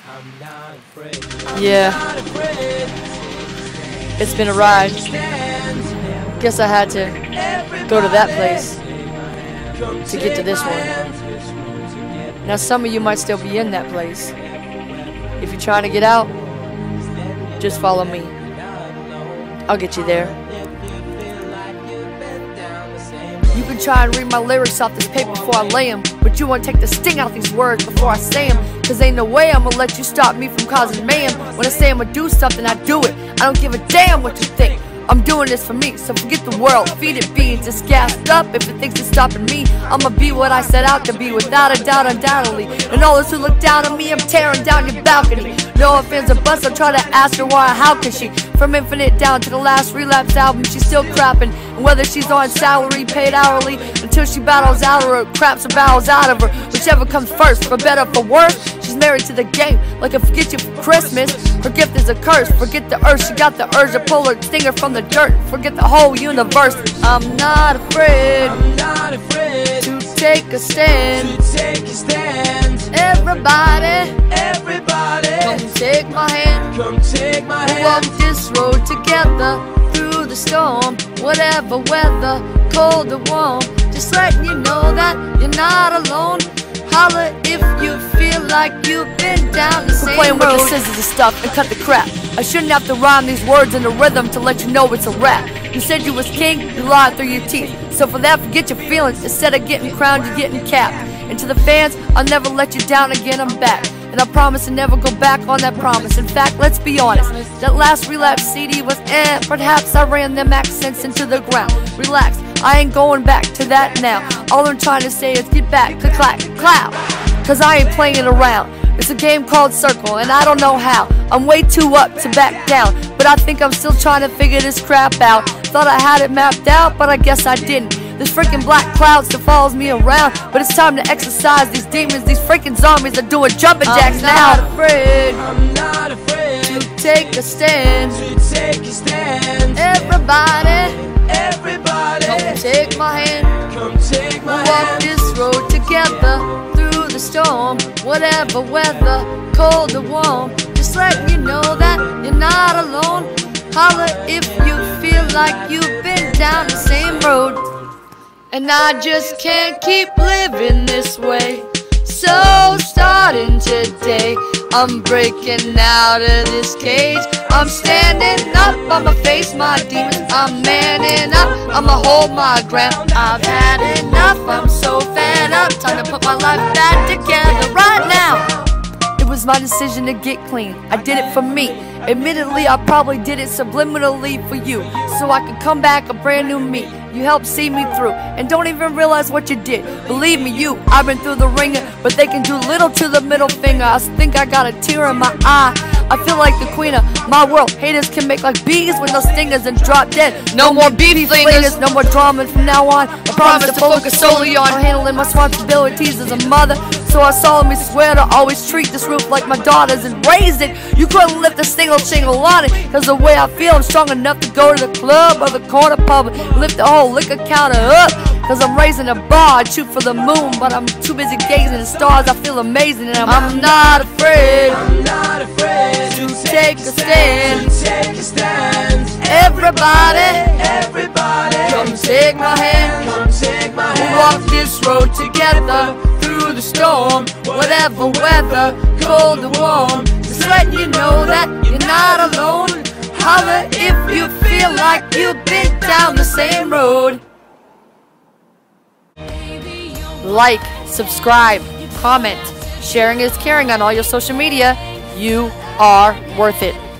Yeah, it's been a ride. Guess I had to go to that place to get to this one. Now some of you might still be in that place. If you're trying to get out, just follow me. I'll get you there. You can try and read my lyrics off this paper before I lay them, but you won't take the sting out these words before I say them. Cause ain't no way I'm gonna let you stop me from causing mayhem. When I say I'm gonna do something, I do it. I don't give a damn what you think. I'm doing this for me, so forget the world. Feed it beans, it's gassed up. If it thinks it's stopping me, I'ma be what I set out to be, without a doubt, undoubtedly. And all those who look down on me, I'm tearing down your balcony. No offense or buts, I'll try to ask her why, how can she? From Infinite down to the last Relapse album, she's still crapping. And whether she's on salary, paid hourly, until she battles out or craps or bows out of her, whichever comes first, for better, for worse. She's married to the game, like a forget you for Christmas. Her gift is a curse, forget the earth. She got the urge to pull her stinger from the dirt, forget the whole universe. I'm not afraid to take a stand. Everybody, come take my hand. We'll walk this road together through the storm, whatever weather, cold or warm. Just letting you know that you're not alone. Holla if you feel like you've been down the same road. Playing with the scissors and stuff and cut the crap. I shouldn't have to rhyme these words in a rhythm to let you know it's a rap. You said you was king, you lied through your teeth. So for that, forget your feelings. Instead of getting crowned, you're getting capped. And to the fans, I'll never let you down again, I'm back. And I promise to never go back on that promise. In fact, let's be honest, that last Relapse CD was perhaps I ran them accents into the ground. Relax, I ain't going back to that now. All I'm trying to say is get back to clack, cloud. Cause I ain't playing around. It's a game called Circle, and I don't know how. I'm way too up to back down, but I think I'm still trying to figure this crap out. Thought I had it mapped out, but I guess I didn't. There's freaking black clouds that follows me around, but it's time to exercise these demons. These freaking zombies are doing jumping jacks now. I'm not afraid to take a stand. Everybody, come take my hand. We'll walk this road together through the storm, whatever weather, cold or warm. Just letting you know that you're not alone. Holla if you feel like you've been down the same road. And I just can't keep living this way. So starting today, I'm breaking out of this cage. I'm standing up, I'ma face my demons. I'm manning up, I'ma hold my ground. I've had enough, I'm so fed up. Time to put my life back together right now. It was my decision to get clean, I did it for me. Admittedly, I probably did it subliminally for you, so I could come back a brand new me. You helped see me through, and don't even realize what you did. Believe me, I've been through the ringer, but they can do little to the middle finger. I think I got a tear in my eye. I feel like the queen of my world. Haters can make like bees with no stingers and drop dead. No more beef flingers, no more drama from now on. I promise to focus solely on handling my responsibilities as a mother. So I solemnly swear to always treat this roof like my daughters and raise it. You couldn't lift a single shingle on it, cause the way I feel, I'm strong enough to go to the club or the corner pub and lift the whole liquor counter up. Cause I'm raising a bar, I'd shoot for the moon, but I'm too busy gazing at stars. I feel amazing, and I'm not afraid to take a stand. Everybody, come take my hand. We'll walk this road together through the storm, whatever weather, cold or warm. Just letting you know that you're not alone. Holla if you feel like you've been down the same road. Like, subscribe, comment. Sharing is caring on all your social media. You are worth it.